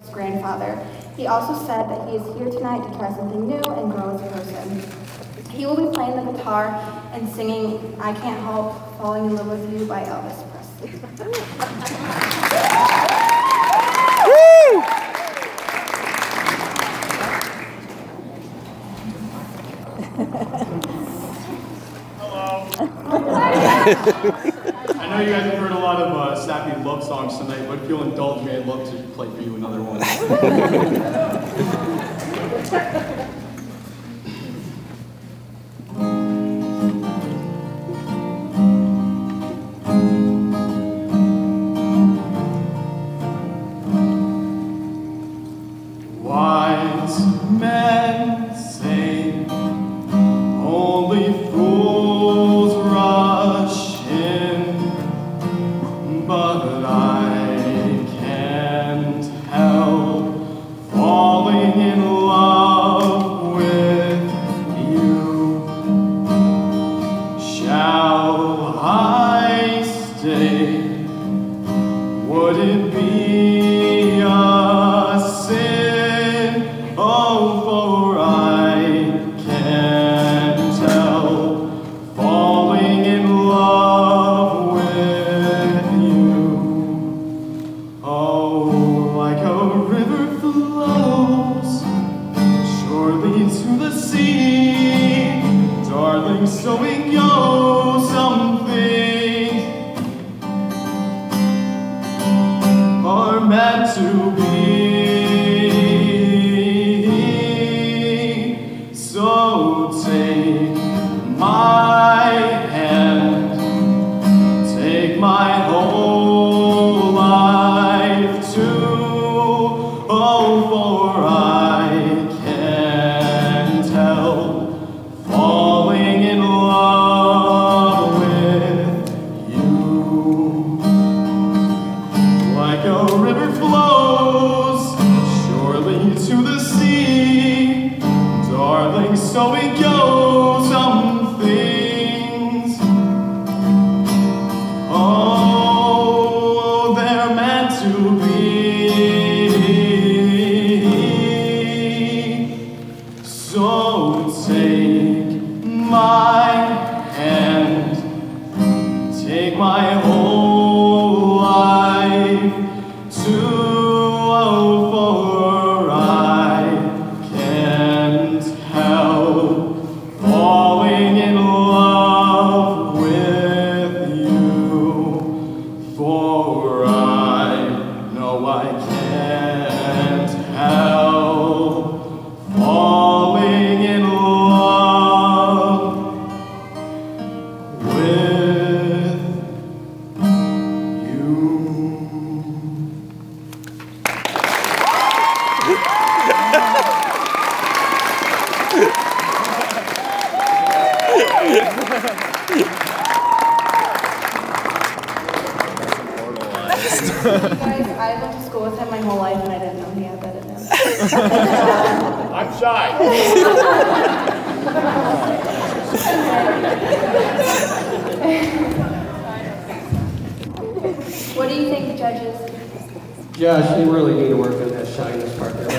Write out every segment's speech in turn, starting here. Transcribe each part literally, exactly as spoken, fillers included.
grandfather. He also said that he is here tonight to try something new and grow as a person. He will be playing the guitar and singing I Can't Help Falling in Love with You by Elvis Presley. Hello. I know you guys have heard a lot of uh, sappy love songs tonight, but if you'll indulge me, I'd love to play for you another one. Wise men say only fools rush in, but I can't help falling in love with you. Shall I stay? Would it be a sin? Oh, for I can't help falling in love with you. Oh, like a river flows surely to the sea, darling, so it goes. Some things are meant to be. So take my hand, take my whole life too. Oh, for I can't help falling in love with you. Like a river flows surely to the sea, darling, so it goes. Some things, oh, they're meant to be. So take my hand, take my whole life too. Oh, for I can't help falling in love with you. For I know I can't help falling in love with you. Guys, I went to school with him my whole life and I didn't know he had that in him. I'm shy. What do you think, judges? Josh, you really need to work on that shyness part there.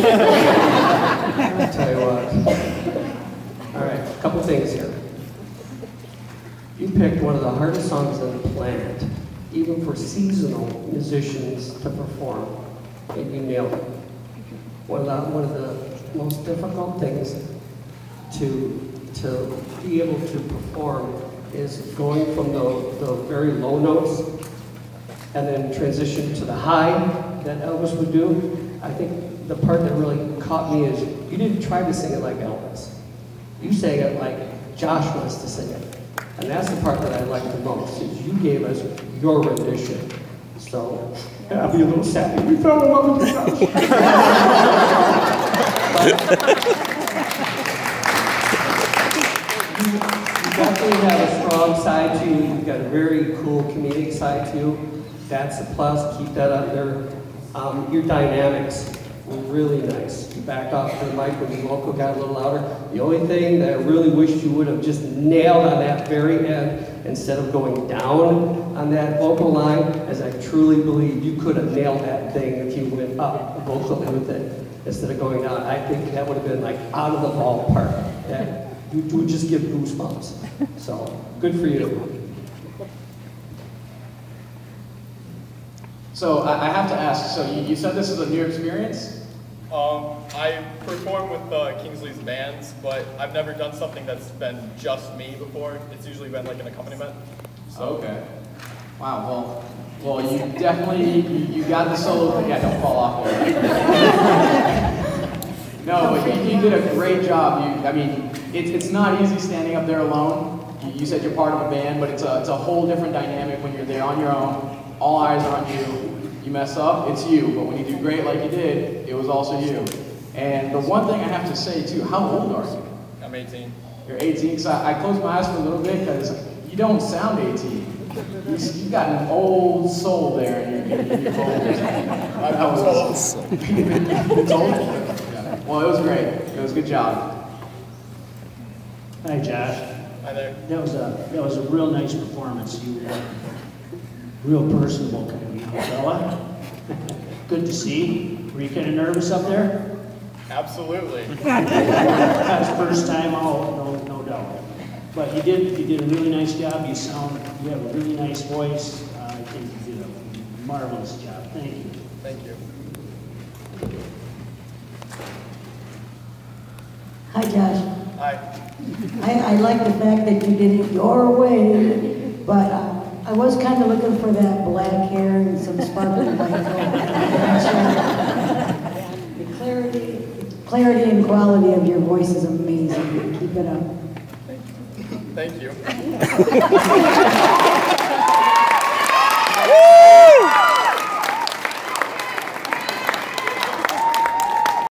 I'll tell you what. All right, a couple things here. You picked one of the hardest songs on the planet, even for seasonal musicians to perform, and you nailed it. One of the, one of the most difficult things to, to be able to perform is going from the, the very low notes and then transition to the high that Elvis would do. I think the part that really caught me is you didn't try to sing it like Elvis. You sang it like Josh wants to sing it. And that's the part that I like the most, is you gave us your rendition. So, yeah, I'll be a little sappy. We fell in love with Josh. you, you definitely have a strong side to you. You've got a very cool comedic side to you. That's a plus. Keep that up there. Um, your dynamics were really nice. You backed off the mic when the vocal got a little louder. The only thing that I really wish you would have just nailed on that very end instead of going down on that vocal line, as I truly believe you could have nailed that thing if you went up vocally with it instead of going down. I think that would have been like out of the ballpark. That you would just give goosebumps. So good for you. So I, I have to ask, so you, you said this is a new experience? Um, I perform with uh, Kingsley's bands, but I've never done something that's been just me before. It's usually been like an accompaniment. So. Okay. Wow, well, well, you definitely, you, you got the solo thing. Yeah, don't fall off there. No, but you, you did a great job. You, I mean, it's, it's not easy standing up there alone. You, you said you're part of a band, but it's a, it's a whole different dynamic when you're there on your own. All eyes are on you. You mess up, it's you. But when you do great like you did, it was also you. And the one thing I have to say too, how old are you? I'm eighteen. You're eighteen, because I, I closed my eyes for a little bit because you don't sound eighteen. You, you've got an old soul there in your, in your vocals. That was old. It's old? Yeah. Well, it was great. It was a good job. Hi, Josh. Hi there. That was a that was a real nice performance. You were real personable kind of young fella. Good to see. Were you kind of nervous up there? Absolutely. That was first time out, no no doubt. But you did you did a really nice job. You sound you have a really nice voice. Uh, I think you did a marvelous job. Thank you. Thank you. Hi, Josh. Hi. I, I like the fact that you did it your way, but uh, I was kind of looking for that black hair and some sparkling white hair. The clarity, clarity and quality of your voice is amazing. Keep it up. Thank you.